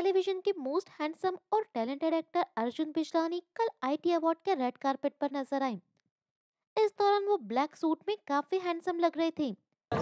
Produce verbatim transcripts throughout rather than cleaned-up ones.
Television के most handsome और talented actor Arjun Bijlani कल आईटी अवार्ड के रेड कारपेट पर नजर आए। इस दौरान वो ब्लैक सूट में काफी हैंडसम लग रहे थे।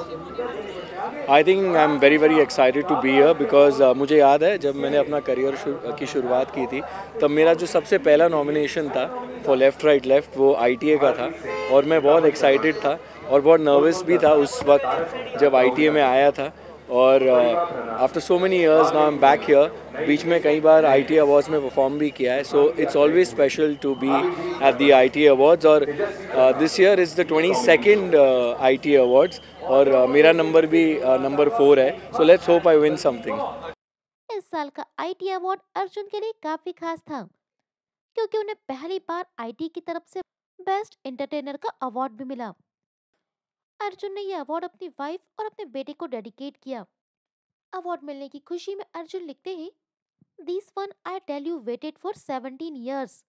I think I am very very excited to be here because मुझे याद है जब मैंने अपना करियर शु, की शुरुआत की थी तब मेरा जो सबसे पहला नॉमिनेशन था फॉर लेफ़्ट राइट लेफ़्ट वो आईटीए का था और मैं बहुत एक्साइटेड था और बहुत नर्वस भी था उस वक्त जब आईटीए में आया था। और after so many years now I am back here. बीच में कई बार आईटी अवार्ड्स में परफॉर्म भी किया है, so it's always special to be at the IT awards. और this year is the twenty second IT awards और uh, मेरा नंबर भी नंबर uh, फोर है, so let's hope I win something. इस साल का आईटी अवार्ड अर्जुन के लिए काफी खास था क्योंकि उन्हें पहली बार आईटी की तरफ से बेस्ट एंटरटेनर का अवार्ड भी मिला। अर्जुन ने यह अवार्ड अपनी वाइफ और अपने बेटे को डेडिकेट किया। अवार्ड मिलने की खुशी में अर्जुन लिखते हैं, this one I tell you waited for seventeen years,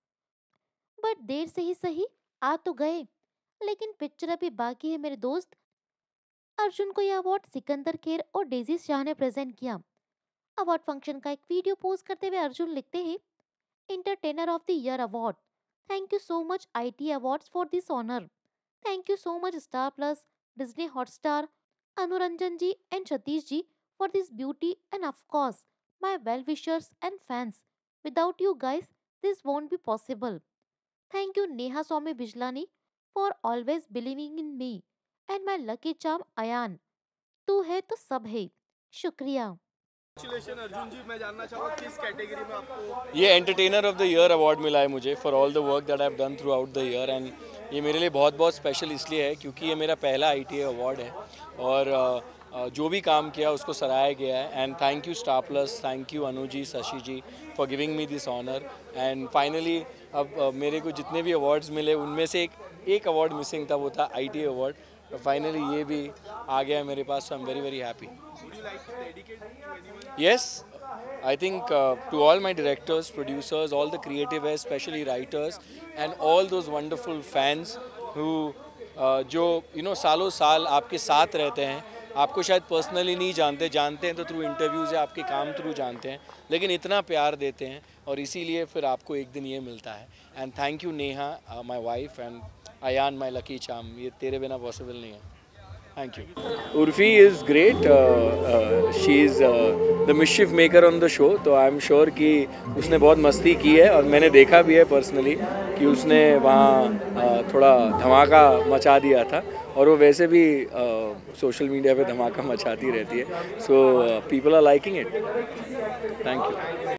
but देर से ही सही आ तो गए, लेकिन पिक्चर अभी बाकी है मेरे दोस्त। अर्जुन को यह अवार्ड सिकंदर खेर और डेजी शाह ने प्रेजेंट किया। अवार्ड फंक्शन का एक वीडियो पोस्ट करते हुए अर्जुन लिखते हैं, entertainer of the year award, thank you so much IT awards for this honour, thank you so much star plus, Disney Hotstar, Anuranjan ji and Satish ji for this beauty, and of course my well wishers and fans. Without you guys this won't be possible. Thank you Neha Swami Bijlani for always believing in me and my lucky charm Ayan. तू है तो सब है। शुक्रिया। Congratulations Arjun जी, मैं जानना चाहूँगा किस कैटेगरी में आपको ये entertainer of the year award मिला है मुझे for all the work that I have done throughout the year. And ये मेरे लिए बहुत बहुत स्पेशल इसलिए है क्योंकि ये मेरा पहला आईटीए अवार्ड है और uh, uh, जो भी काम किया उसको सराहा गया है। And thank you star plus, thank you Anu ji, Shashi ji for giving me this honour. And finally अब uh, मेरे को जितने भी अवार्ड्स मिले उनमें से एक एक अवार्ड मिसिंग था, वो था आईटीए अवार्ड। फाइनली ये भी आ गया है मेरे पास, so I am very very happy. Yes, I think uh, to all my directors, producers, all the creative heads, especially writers, and all those wonderful fans who uh, जो you know सालों साल आपके साथ रहते हैं, आपको शायद पर्सनली नहीं जानते जानते हैं तो थ्रू इंटरव्यूज़ या आपके काम थ्रू जानते हैं, लेकिन इतना प्यार देते हैं और इसीलिए फिर आपको एक दिन ये मिलता है। And thank you Neha my wife and Ayaan my lucky charm, ये तेरे बिना पॉसिबल नहीं है। Thank you. Urfi is great. Uh, uh, she is uh, the mischief maker on the show. तो आई एम श्योर कि उसने बहुत मस्ती की है और मैंने देखा भी है पर्सनली कि उसने वहाँ uh, थोड़ा धमाका मचा दिया था और वो वैसे भी सोशल uh, मीडिया पे धमाका मचाती रहती है। So people are liking it. Thank you.